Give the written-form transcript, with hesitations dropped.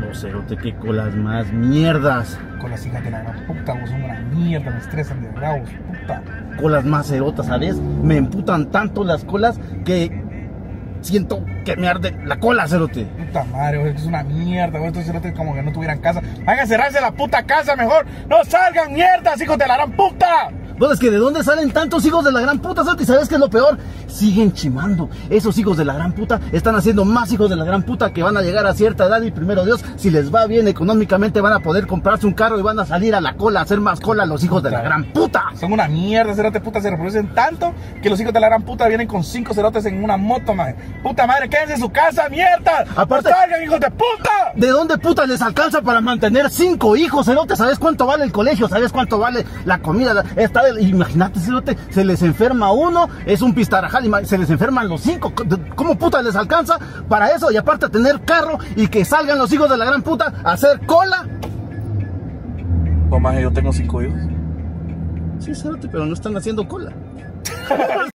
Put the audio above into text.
cerote, qué colas más mierdas. Con las hijas de la gran puta, vos son una mierda, me estresan de verdad, vos, puta. Colas más cerotas, ¿sabes? Me emputan tanto las colas que siento que me arde la cola, cerote. Puta madre, vos, es una mierda, vos, estos cerotes como que no tuvieran casa. Vayan a cerrarse la puta casa mejor. ¡No salgan mierdas, hijos de la gran puta! Bueno, es que ¿de dónde salen tantos hijos de la gran puta, cerote? ¿Y sabes qué es lo peor? Siguen chimando. Esos hijos de la gran puta están haciendo más hijos de la gran puta que van a llegar a cierta edad y primero Dios, si les va bien económicamente, van a poder comprarse un carro y van a salir a la cola, a hacer más cola los hijos de la gran puta. Son una mierda, cerote puta, se reproducen tanto que los hijos de la gran puta vienen con 5 cerotes en una moto, madre. Puta madre, quédense en su casa, mierda. Aparte, ¡No salgan, hijos de puta! ¿De dónde puta les alcanza para mantener 5 hijos, cerote? ¿Sabes cuánto vale el colegio? ¿Sabes cuánto vale la comida? Imagínate, cerote, se les enferma uno, es un pistarajal, se les enferman los 5. ¿Cómo puta les alcanza para eso? Y aparte tener carro y que salgan los hijos de la gran puta a hacer cola. No, maje, yo tengo 5 hijos. Sí, cerote, pero no están haciendo cola.